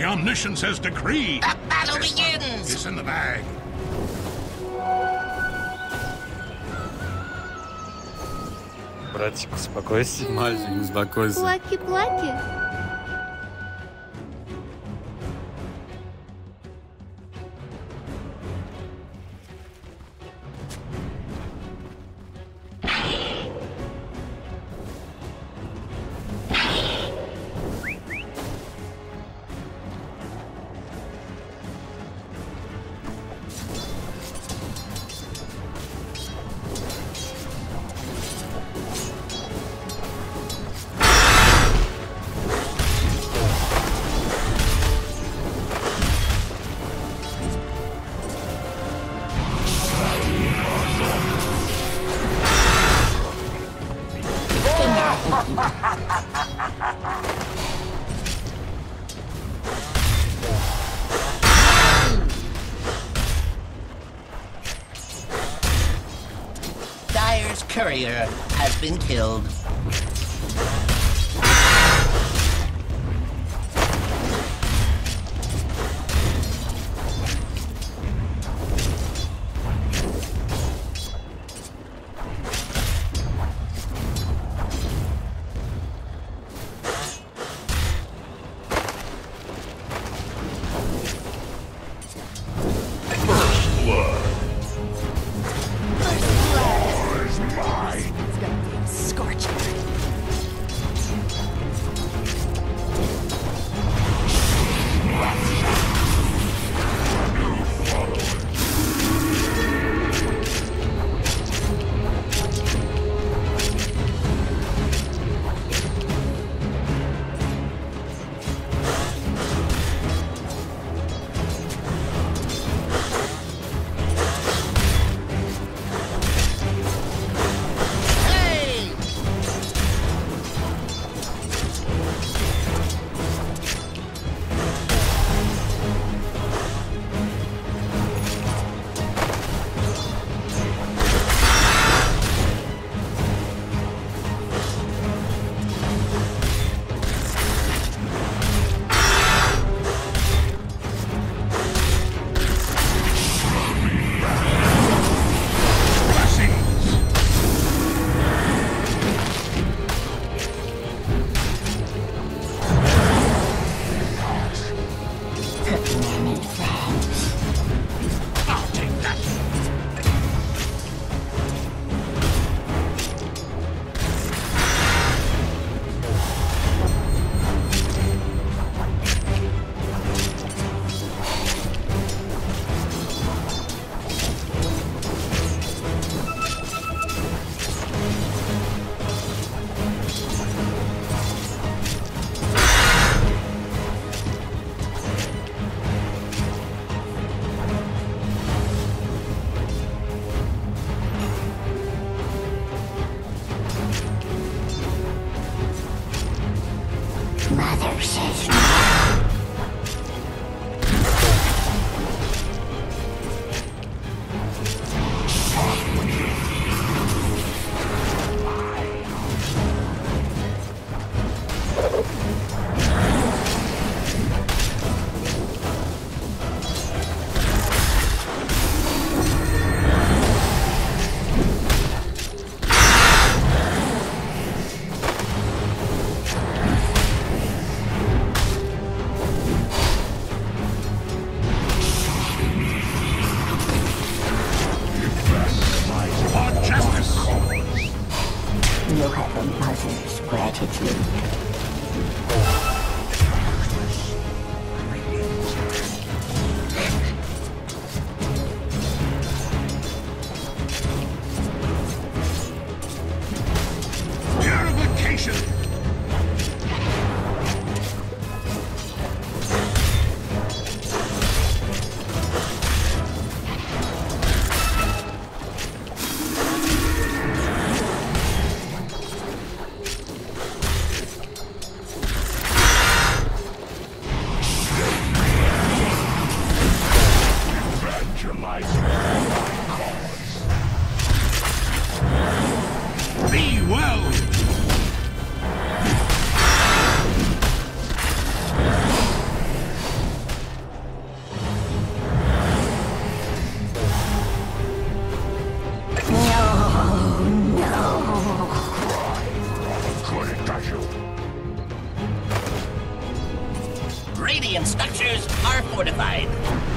omniscience has decreed. The battle begins! It's in the bag. Братик, успокойся. Мальчик, успокойся. Плаки-плаки. Dire's courier has been killed. Mother says no. You have a mother's gratitude. Purification! Radiant structures are fortified.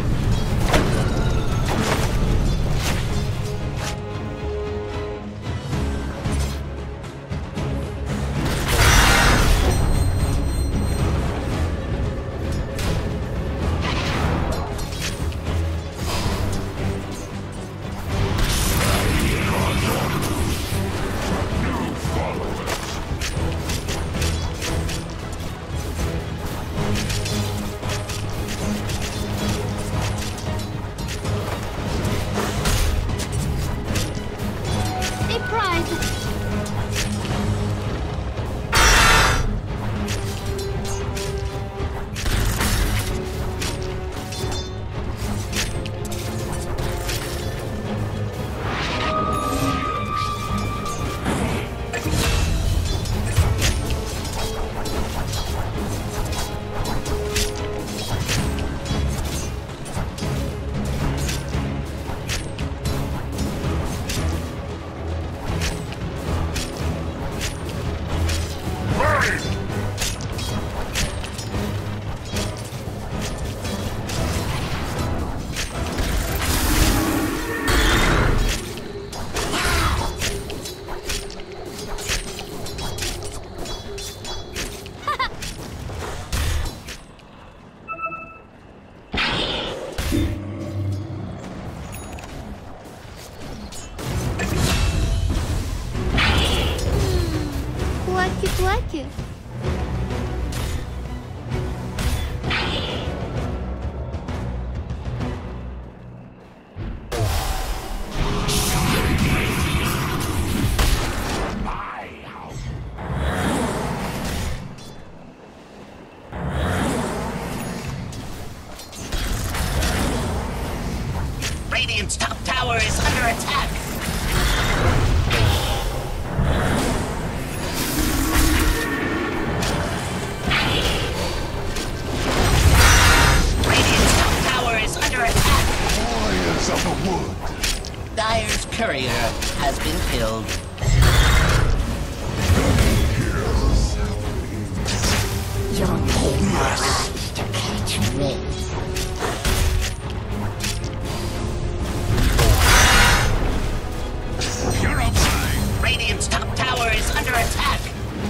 Плаки-плаки? Radiant's top tower is under attack. Radiant's top tower is under attack. Warriors of the wood. Dire's courier has been killed. You'll need more eyes to catch me. Radiant's top tower is under attack.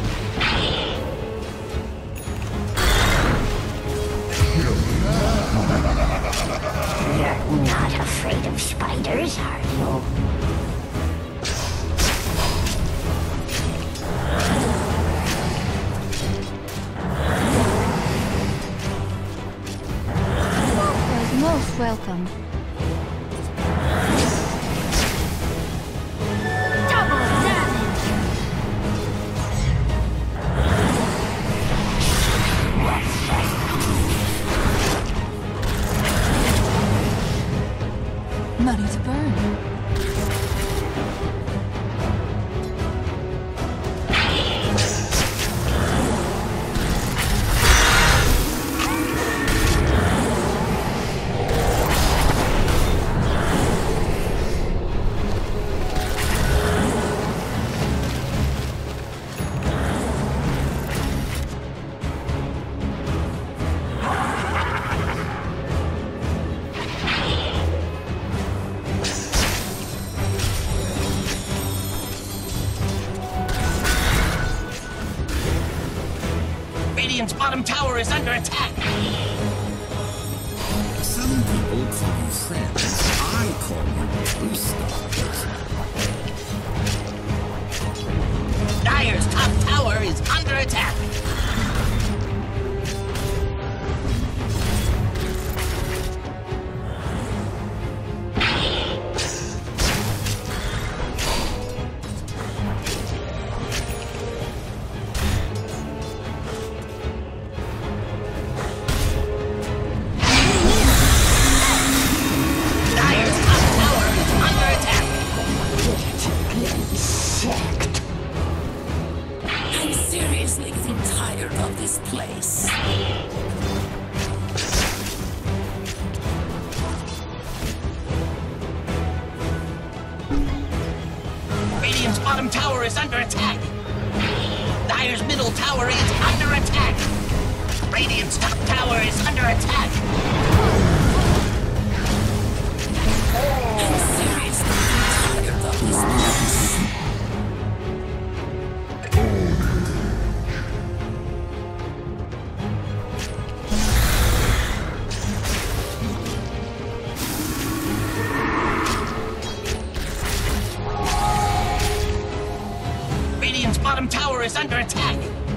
You're not afraid of spiders, are you? That was most welcome. Money to burn. Radiant's bottom tower is under attack. Some people call you friends. I call you boosters. Dire's top tower is under attack. I'm seriously getting tired of this place. Radiant's bottom tower is under attack. Dire's middle tower is under attack. Radiant's top tower is under attack. I'm seriously tired of this place. Radiant's bottom tower is under attack.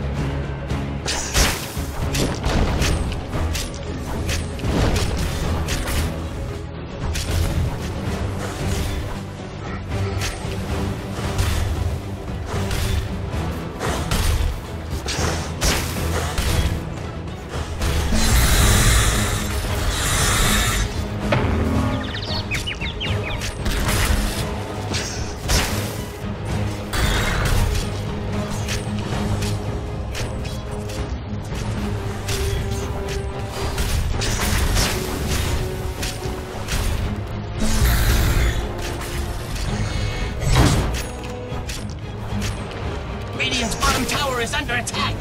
Radiant's bottom tower is under attack.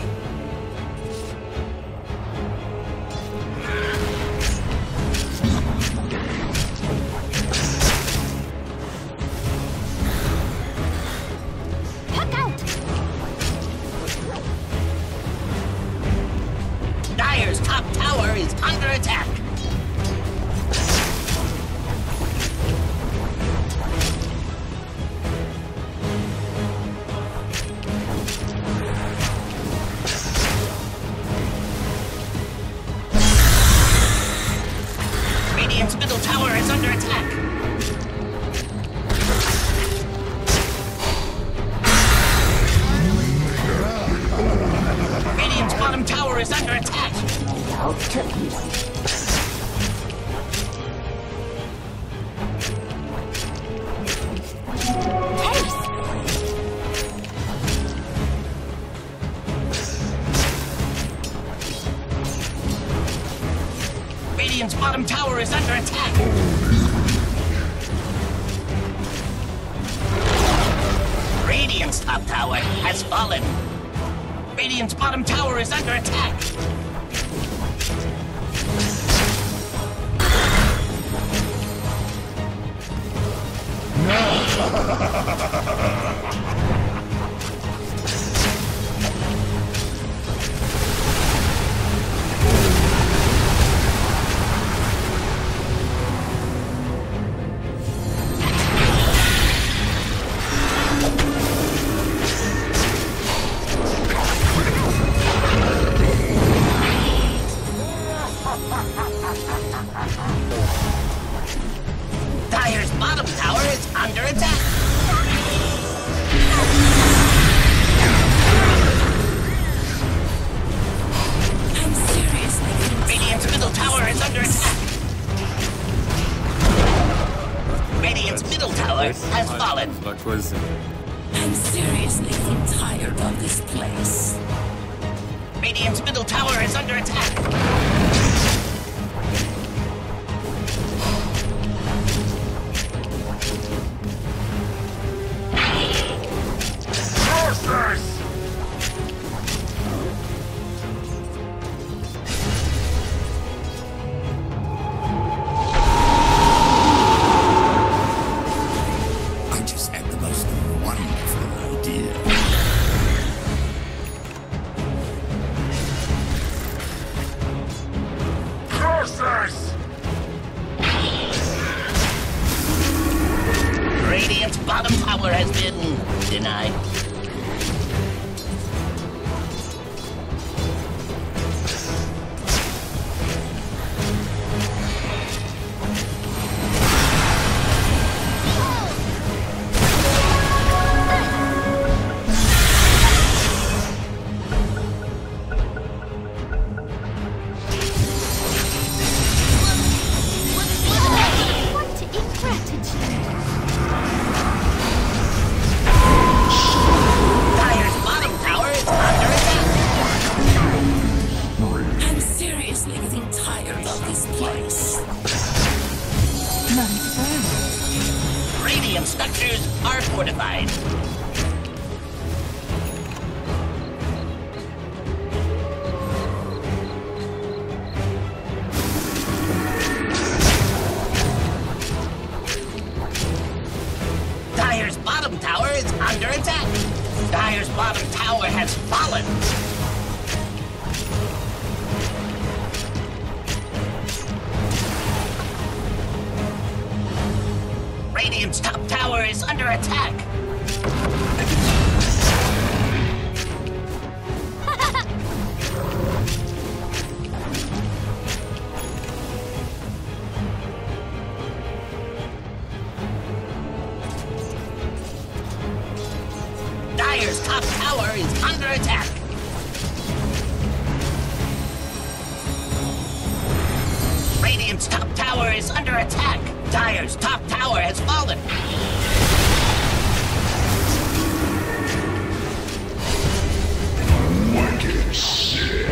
Look out! Dire's top tower is under attack. Radiant's middle tower is under attack. Radiant's bottom tower is under attack. I'll tell you. Radiant's bottom tower is under attack. Radiant's top tower has fallen. Radiant's bottom tower is under attack. Dire's bottom tower is under attack. I'm seriously Radiant's middle tower is under attack. Radiant's middle tower has fallen. I'm seriously tired of this place. Radiant's middle tower is under attack. I just had the most wonderful idea. Radiant's top tower is under attack. Dire's top tower is under attack. Radiant's top tower is under attack. Dire's top tower has fallen. Wicked sick.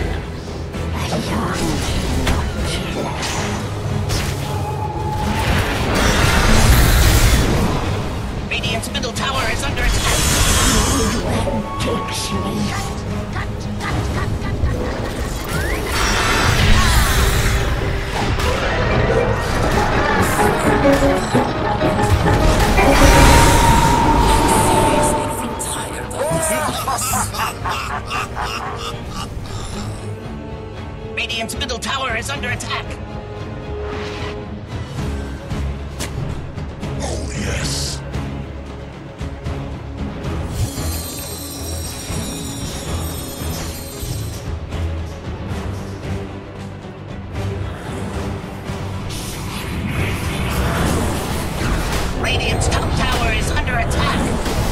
Radiant's middle tower is under attack. Takes me. Radiant's middle tower is under attack. Oh, yes. Radiant's top tower is under attack.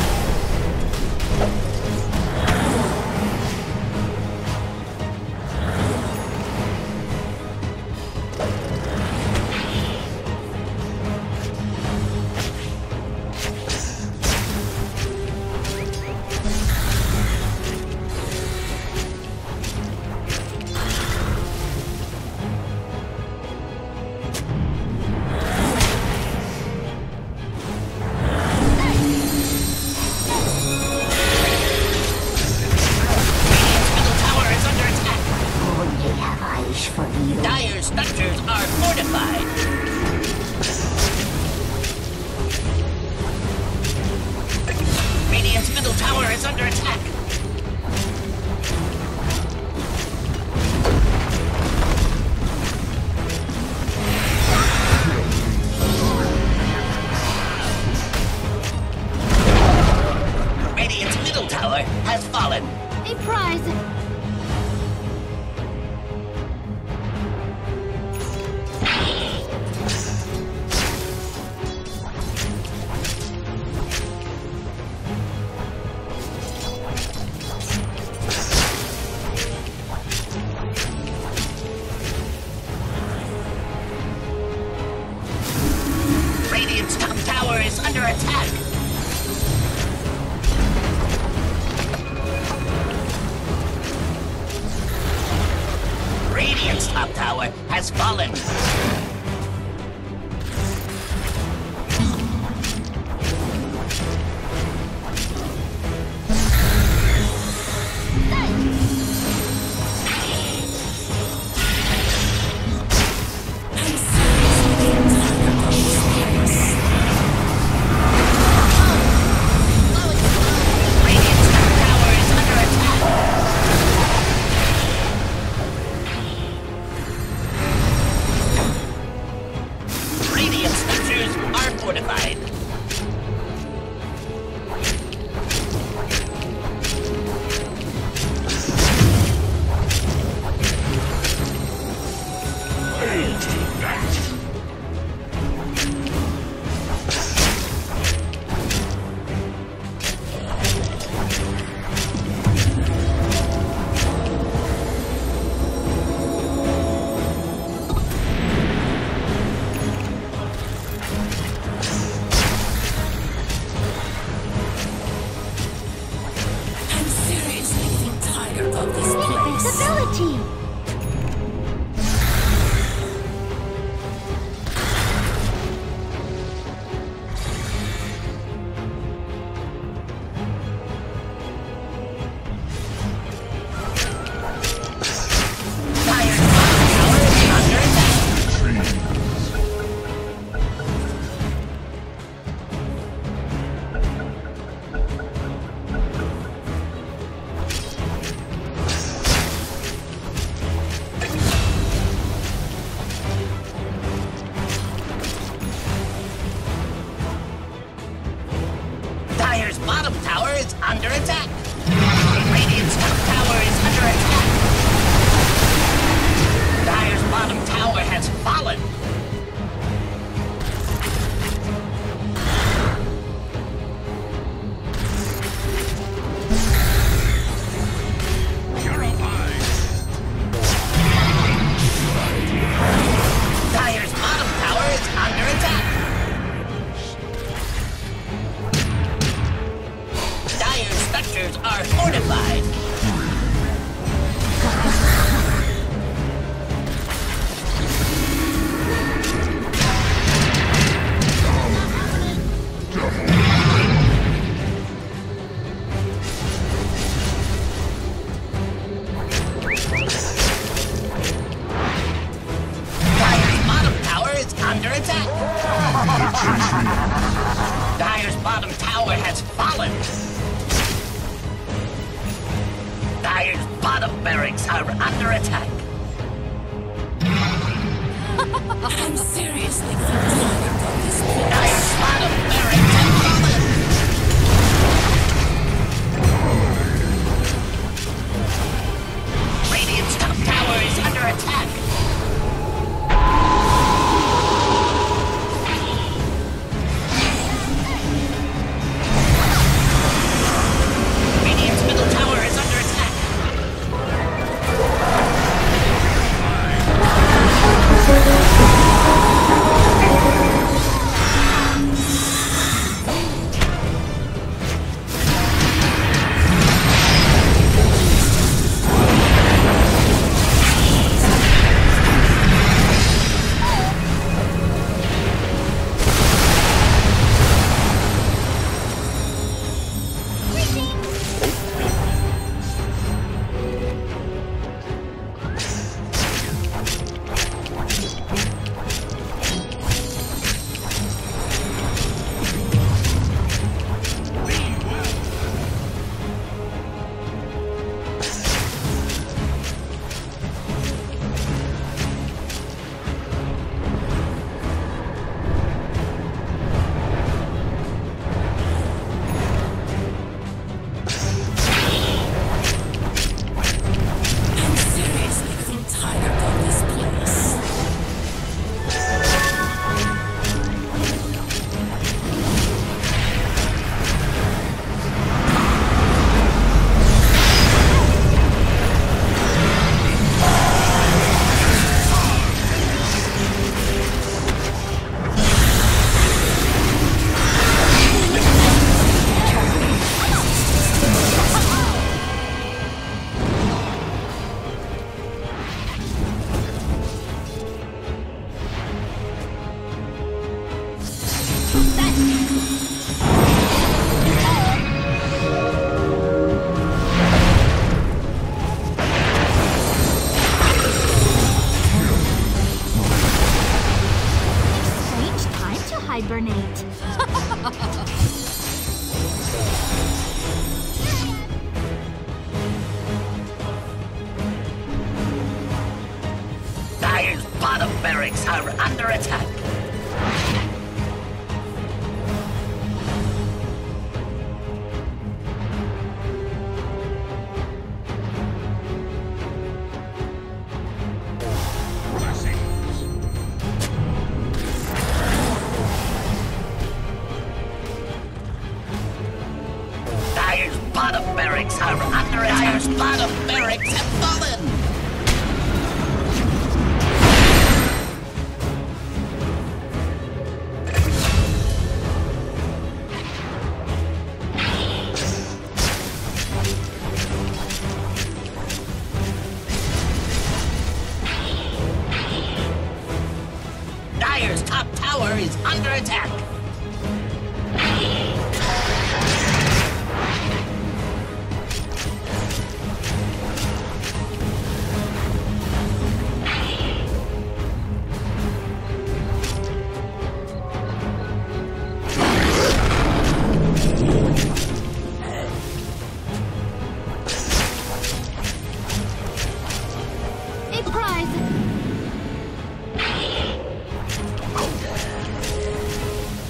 Dire's structures are fortified. Radiant's middle tower is under attack. Radiant's middle tower has fallen. A prize. Radiant's top tower is under attack. Radiant's top tower has fallen. Radiant's top tower is under attack. Radiant structures are fortified. I'm seriously getting tired of this place. Invincibility. Dire's top tower is under attack. barracks are under attack. I'm seriously tired of this place. Dire's bottom barracks have fallen. Radiant's top tower is under attack. Radiant's middle tower is under attack. Hibernate. Dire's bottom barracks are under attack. Dire's bottom barracks are under attack. Dire's bottom barracks have fallen. Dire's top tower is under attack. A prize.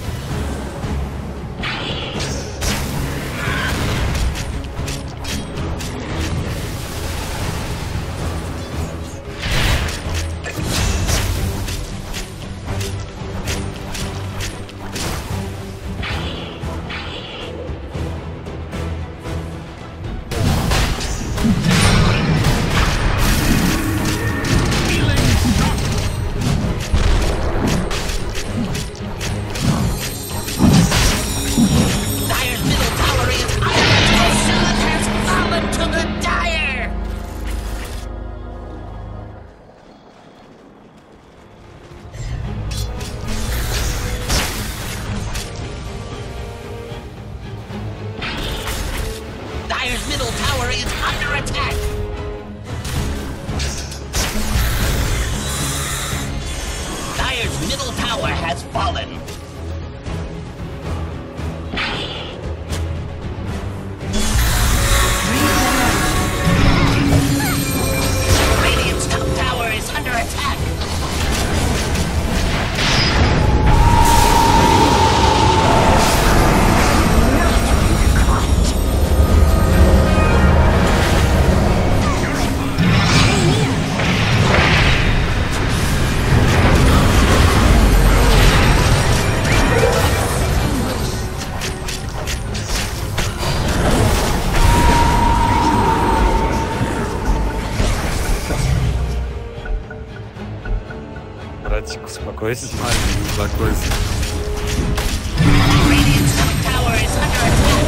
Успокойся, успокойся. Radiant's top tower is under attack.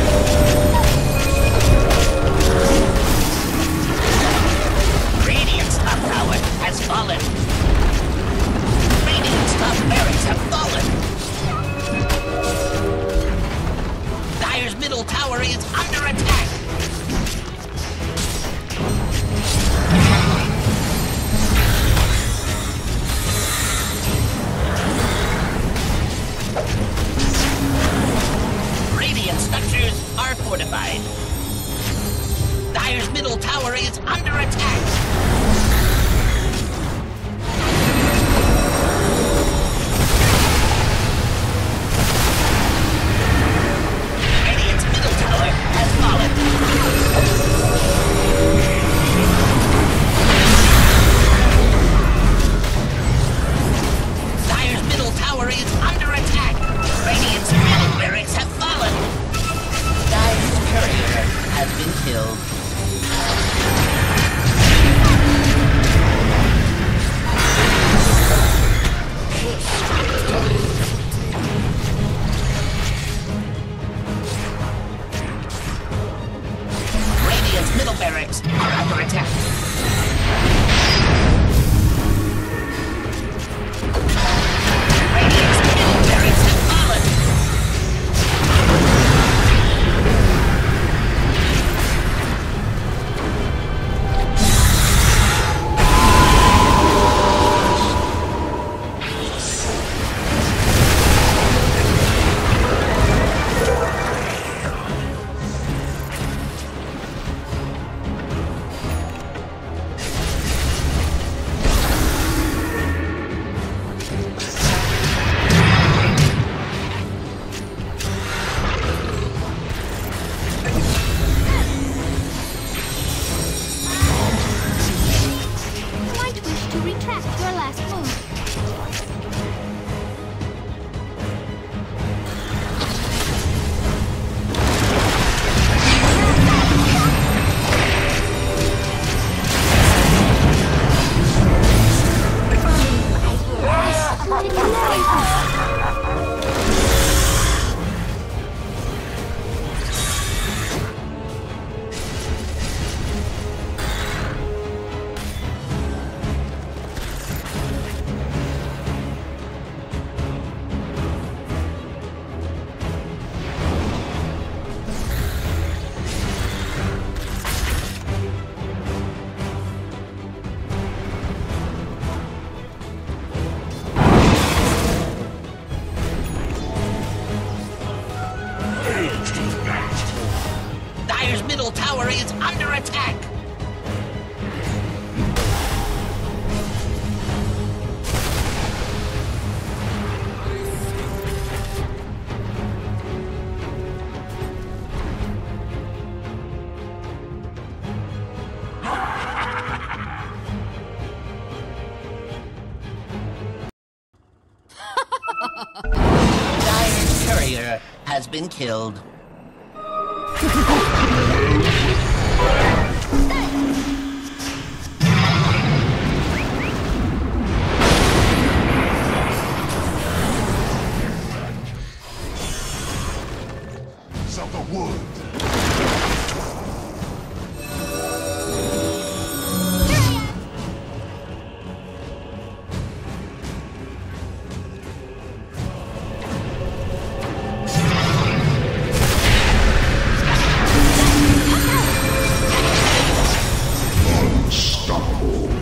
Radiant's top tower has fallen. Radiant's top barracks have fallen. Dire's middle tower is under attack. Radiant structures are fortified. Dire's middle tower is under attack. Radiant's middle tower has fallen. Dire's middle tower is under attack. Radiant's middle barracks have fallen. Dire's courier has been killed. Radiant's middle barracks are under attack. Radiant's middle barracks have fallen. Might wish to retract your last move. Dire's middle tower is under attack. Dire's courier has been killed. Of the wood. Unstoppable.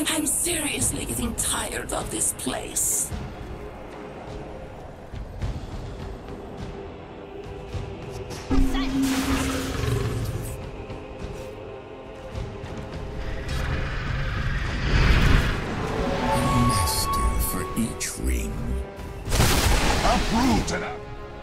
I'm seriously getting tired of this place. Master for each ring. Uproot and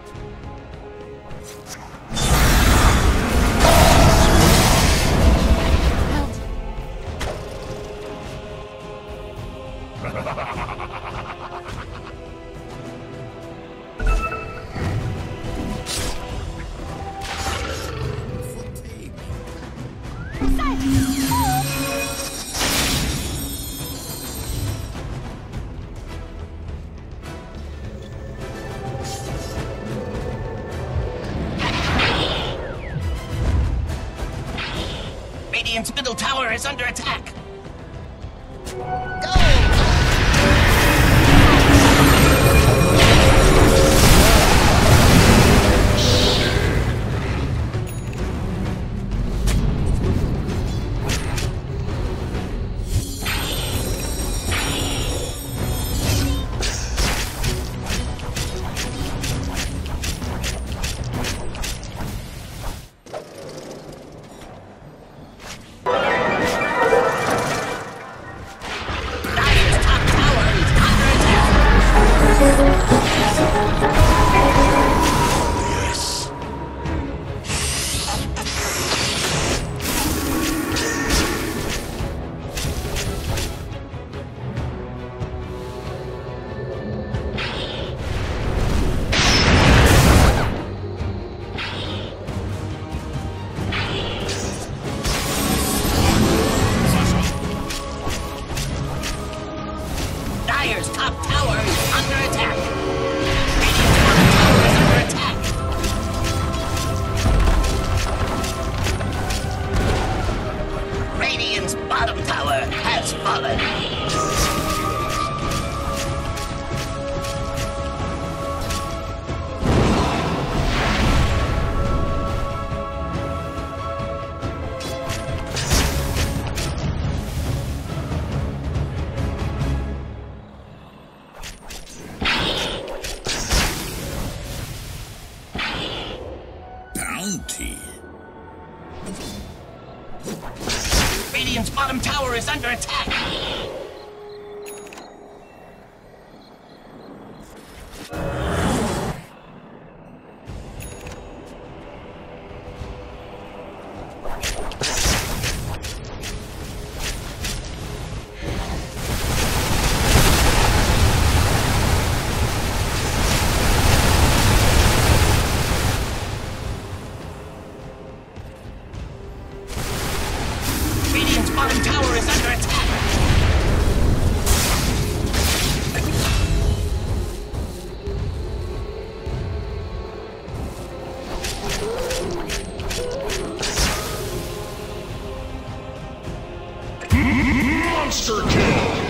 Radiant's middle tower is under attack. Dire's top tower is under attack. Radiant's bottom tower is under attack. Radiant's bottom tower has fallen. Bounty. Radiant's bottom tower is under attack. Radiant's bottom tower is under attack. monster kill!